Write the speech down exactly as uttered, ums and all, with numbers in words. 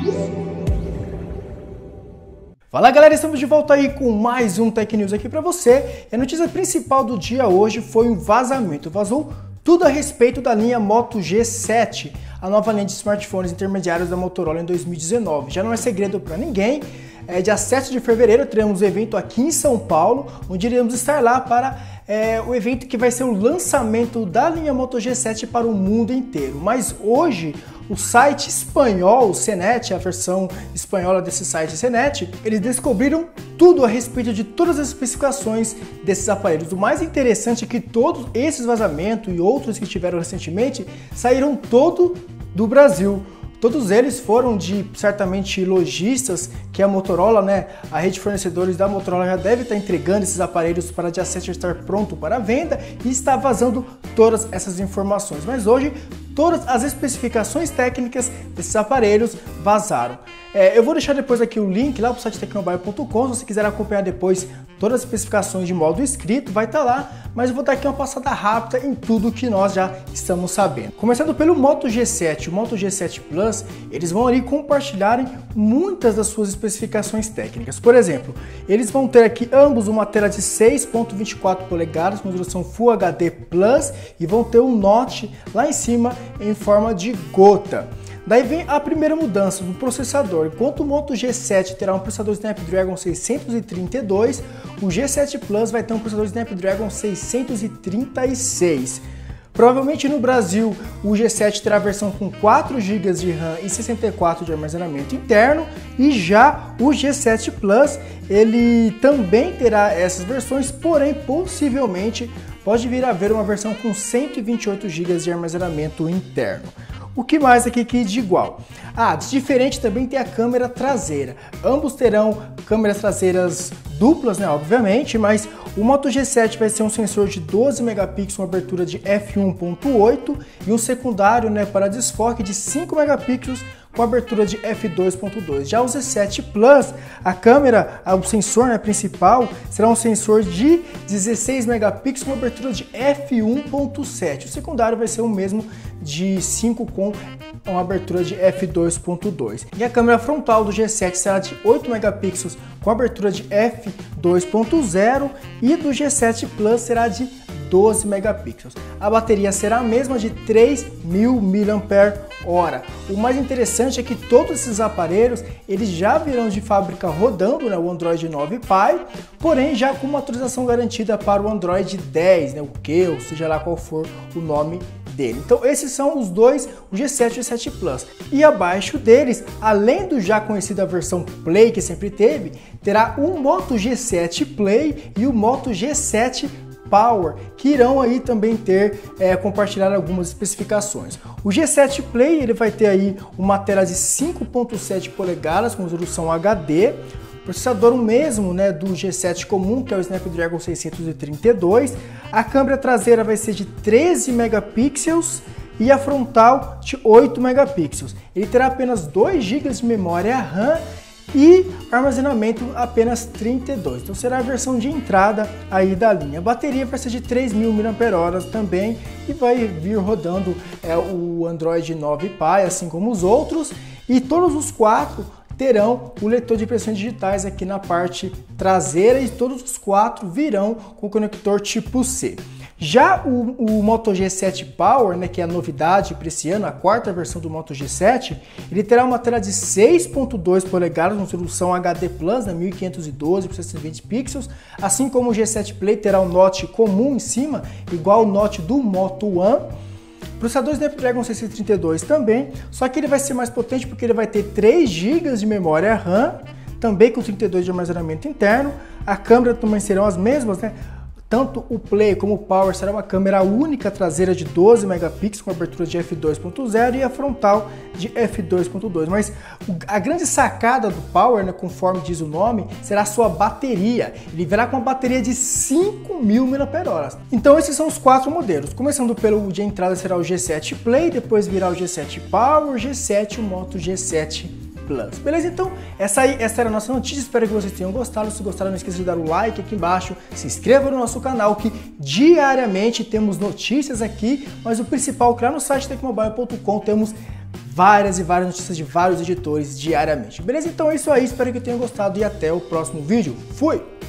Fala galera, estamos de volta aí com mais um Tech News aqui para você. E a notícia principal do dia hoje foi um vazamento. Vazou tudo a respeito da linha Moto G sete, a nova linha de smartphones intermediários da Motorola em dois mil e dezenove. Já não é segredo para ninguém. É, dia sete de fevereiro teremos um evento aqui em São Paulo, onde iremos estar lá para é, o evento que vai ser o lançamento da linha Moto G sete para o mundo inteiro. Mas hoje o site espanhol, o CNET, a versão espanhola desse site CNET, eles descobriram tudo a respeito de todas as especificações desses aparelhos. O mais interessante é que todos esses vazamentos e outros que tiveram recentemente saíram todo do Brasil. Todos eles foram de, certamente, lojistas que a Motorola, né, a rede de fornecedores da Motorola já deve estar entregando esses aparelhos para dia sete estar pronto para venda e está vazando todas essas informações. Mas hoje, todas as especificações técnicas desses aparelhos vazaram. É, eu vou deixar depois aqui o link lá para o site tecnobile ponto com, se você quiser acompanhar depois todas as especificações de modo escrito, vai estar lá, mas eu vou dar aqui uma passada rápida em tudo que nós já estamos sabendo. Começando pelo Moto G sete, o Moto G sete Plus, eles vão ali compartilharem muitas das suas especificações técnicas. Por exemplo, eles vão ter aqui ambos uma tela de seis ponto vinte e quatro polegadas com resolução Full H D Plus e vão ter um notch lá em cima em forma de gota. Daí vem a primeira mudança do processador. Enquanto o Moto G sete terá um processador Snapdragon seiscentos e trinta e dois, o G sete Plus vai ter um processador Snapdragon seiscentos e trinta e seis. Provavelmente no Brasil o G sete terá a versão com quatro gigas de RAM e sessenta e quatro de armazenamento interno, e já o G sete Plus ele também terá essas versões, porém possivelmente pode vir a haver uma versão com cento e vinte e oito gigas de armazenamento interno. O que mais aqui que de igual? Ah, de diferente também tem a câmera traseira. Ambos terão câmeras traseiras duplas, né, obviamente, mas o Moto G sete vai ser um sensor de doze megapixels com abertura de f um ponto oito e um secundário, né, para desfoque de cinco megapixels com abertura de f dois ponto dois. Já o G sete Plus, a câmera, o sensor, né, principal, será um sensor de dezesseis megapixels com abertura de f um ponto sete. O secundário vai ser o mesmo de cinco com uma abertura de f dois ponto dois. E a câmera frontal do G sete será de oito megapixels com abertura de f dois ponto zero e do G sete Plus será de doze megapixels. A bateria será a mesma, de três mil miliampères-hora. O mais interessante é que todos esses aparelhos eles já virão de fábrica rodando, né, o Android nove Pie, porém já com uma atualização garantida para o Android dez, né, o Q, ou seja lá qual for o nome dele. Então esses são os dois, o G sete e o G sete Plus. E abaixo deles, além do já conhecida versão Play que sempre teve, terá o Moto G sete Play e o Moto G sete Power, que irão aí também ter, é, compartilhar algumas especificações. O G sete Play ele vai ter aí uma tela de cinco ponto sete polegadas com resolução H D, processador o mesmo, né, do G sete comum, que é o Snapdragon seiscentos e trinta e dois. A câmera traseira vai ser de treze megapixels e a frontal de oito megapixels. Ele terá apenas dois gigas de memória RAM e armazenamento apenas trinta e dois. Então será a versão de entrada aí da linha. A bateria vai ser de três mil miliampères-hora também e vai vir rodando é, o Android nove Pie, assim como os outros, e todos os quatro terão o leitor de impressões digitais aqui na parte traseira e todos os quatro virão com conector tipo C. Já o, o Moto G sete Power, né, que é a novidade para esse ano, a quarta versão do Moto G sete, ele terá uma tela de seis ponto dois polegadas com resolução H D Plus, né, mil quinhentos e doze por seiscentos e vinte pixels, assim como o G sete Play terá um notch comum em cima, igual o notch do Moto One. Processador Snapdragon seiscentos e trinta e dois também, só que ele vai ser mais potente porque ele vai ter três gigas de memória RAM, também com trinta e dois de armazenamento interno. A câmera também serão as mesmas, né? Tanto o Play como o Power será uma câmera única traseira de doze megapixels com abertura de f dois ponto zero e a frontal de f dois ponto dois. Mas a grande sacada do Power, né, conforme diz o nome, será a sua bateria. Ele virá com uma bateria de cinco mil miliampères-hora. Então esses são os quatro modelos. Começando pelo de entrada será o G sete Play, depois virá o G sete Power, G sete e o Moto G sete Plus. Beleza? Então, essa, aí, essa era a nossa notícia. Espero que vocês tenham gostado. Se gostaram, não esqueça de dar o like aqui embaixo. Se inscreva no nosso canal, que diariamente temos notícias aqui. Mas o principal é que lá no site tecnobile ponto com temos várias e várias notícias de vários editores diariamente. Beleza? Então é isso aí, espero que tenham gostado e até o próximo vídeo. Fui!